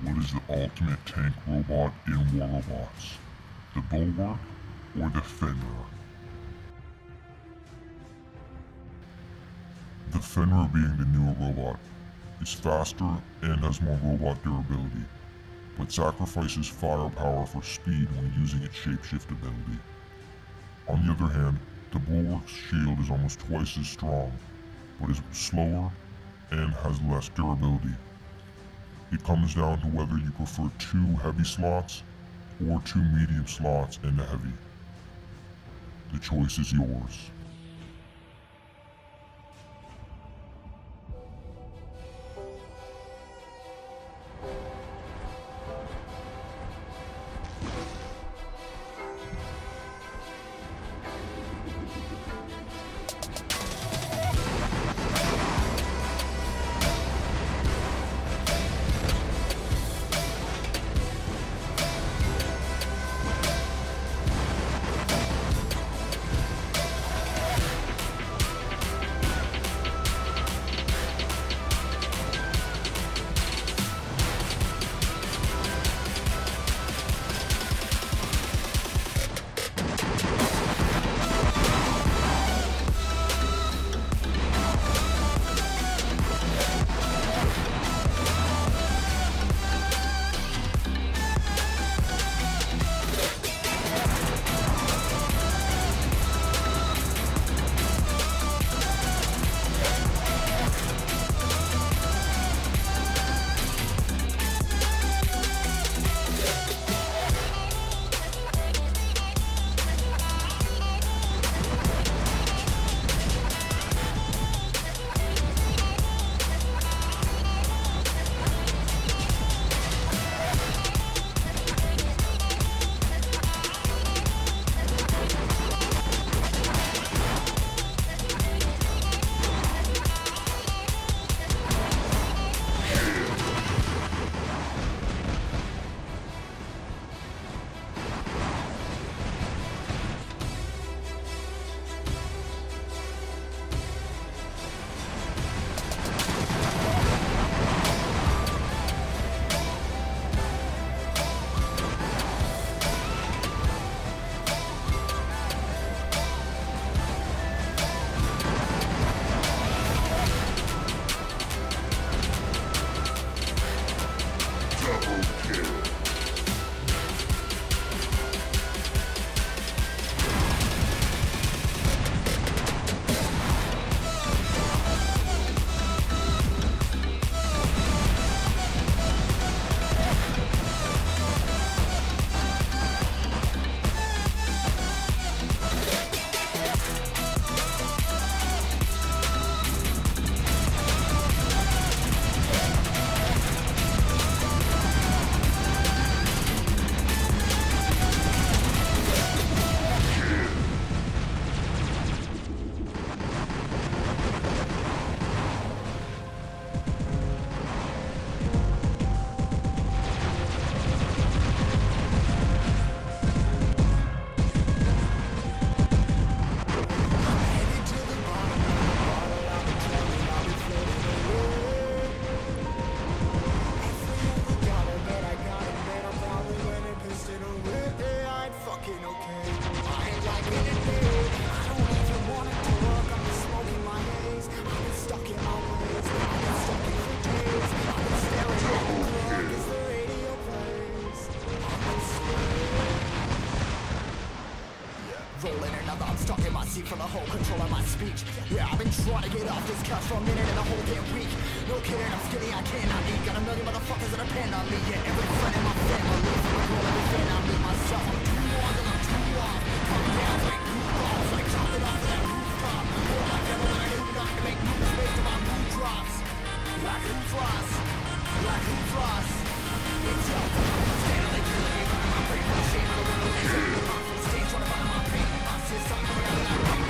what is the ultimate tank robot in War Robots? The Bulwark or the Fenrir? The Fenrir, being the newer robot, is faster and has more robot durability, but sacrifices firepower for speed when using its shapeshift ability. On the other hand, the Bulwark's shield is almost twice as strong, but is slower and has less durability. It comes down to whether you prefer 2 heavy slots or 2 medium slots and a heavy. The choice is yours. For the whole control of my speech. Yeah, I've been trying to get off this couch for a minute and a whole damn week. No kidding, I'm skinny, I cannot eat. Got a million motherfuckers that depend on me. Yeah, every friend in my family. From the girl, everything I meet myself. I'm too on and I'm too off. Coming down like goofballs, like dropping off of that rooftop. All I ever wanna do not to make moves based on my mood drops. Like who's lost? Like who's lost? It's your fault. Standing clearly in front of my brain. No shame, I don't want to listen. I'm from the stage trying to find my pain. I'm still something coming out of that rain.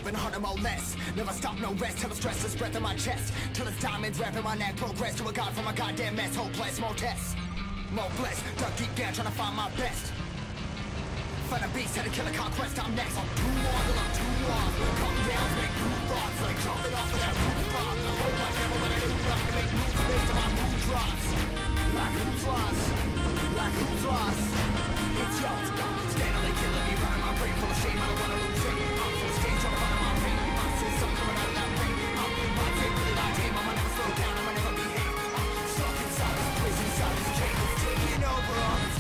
been hunting more less. Never stop, no rest, till the stress is breath in my chest. Till it's diamonds wrapping my neck, progress to a god from a goddamn mess. Hopeless, more tests, more blessed. Dug deep down, trying to find my best. Find a beast, had to kill a conquest, I'm next. I'm too on till I'm too off. Come down, make new thoughts, like jumping off of that rooftop. Hold my camera when I do rock to make moves based on my mood drops. Like who's lost? Like who's lost? It's yours, steadily killing me, running my brain full of shame. I don't wanna lose it. I'm full stage, trying to run my pain. I'm seeing something coming out of that rain. I'm in my tape, really like game. I'ma never slow down, I'ma never behave. I'm stuck inside this prison, inside this cage. It's taking over all this.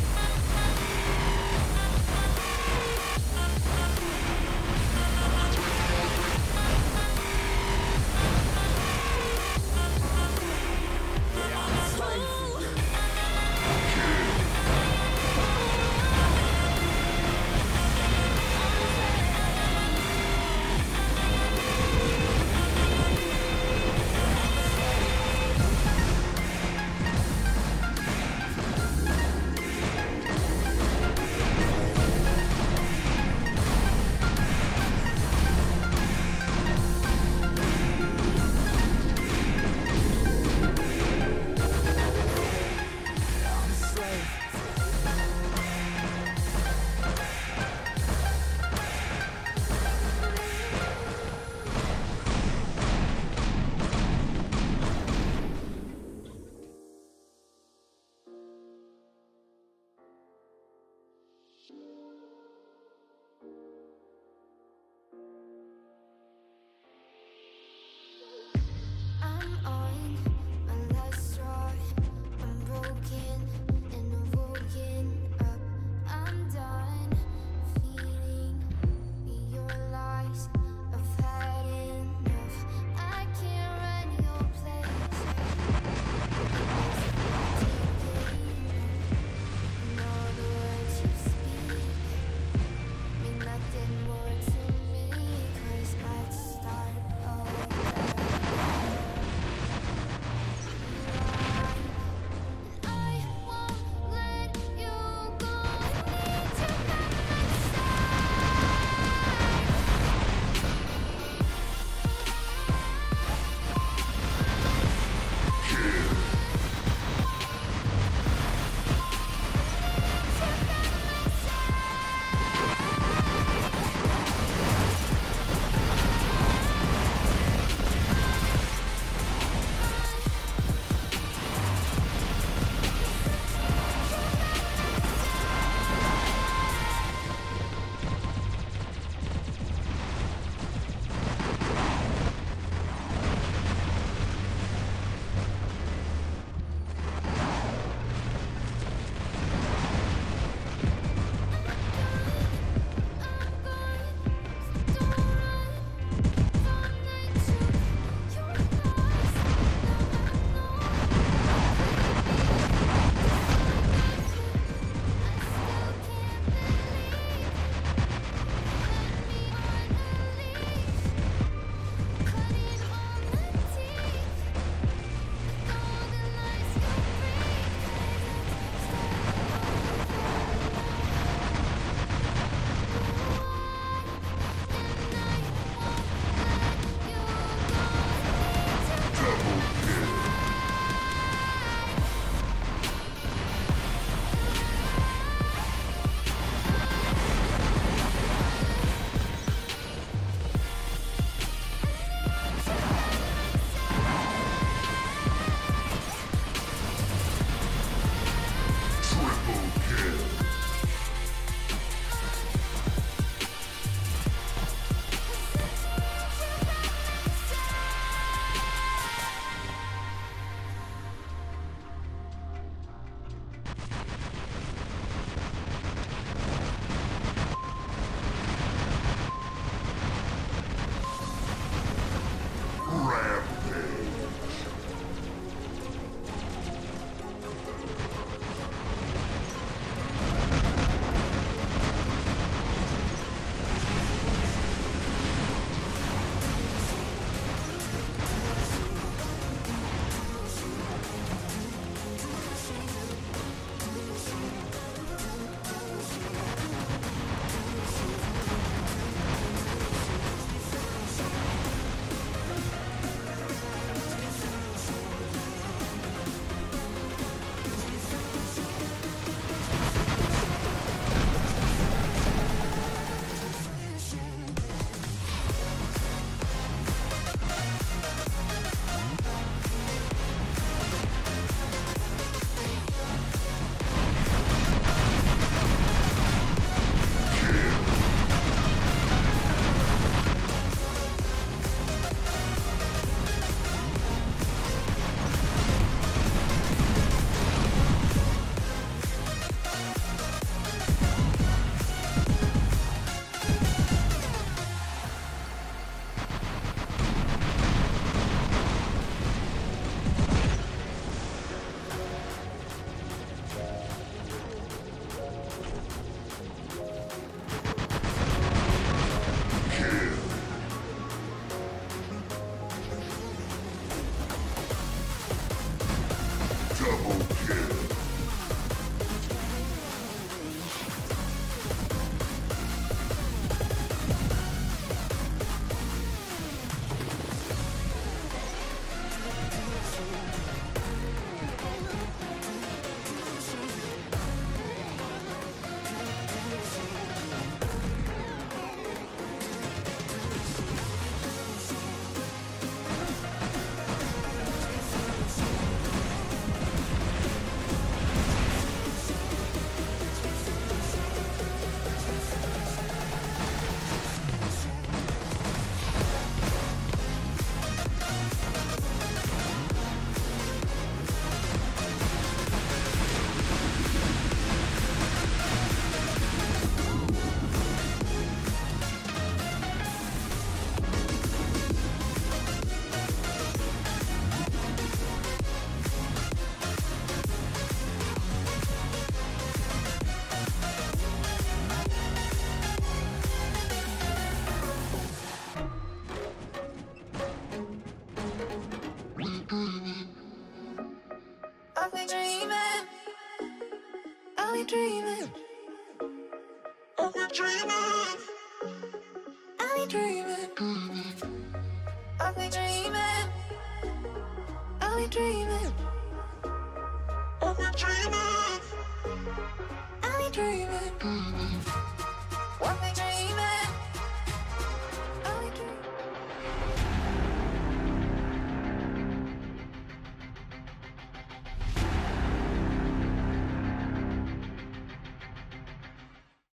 be dreaming. I'll be dreaming. I'll be dreaming. I'll be dreaming. I'll be dreaming. I'll be dreaming. I'll be dreaming. I'll be dreaming.